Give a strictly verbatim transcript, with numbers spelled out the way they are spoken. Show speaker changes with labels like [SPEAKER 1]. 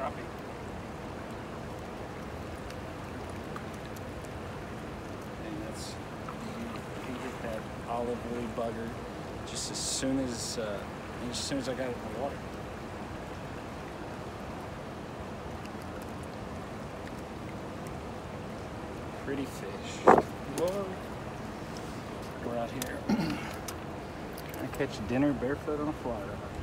[SPEAKER 1] crappie. And that's, he hit that olive woolly bugger just as soon as, uh, as soon as I got it in the water. Pretty fish. Whoa. We're out here trying to catch dinner barefoot on a fly rod.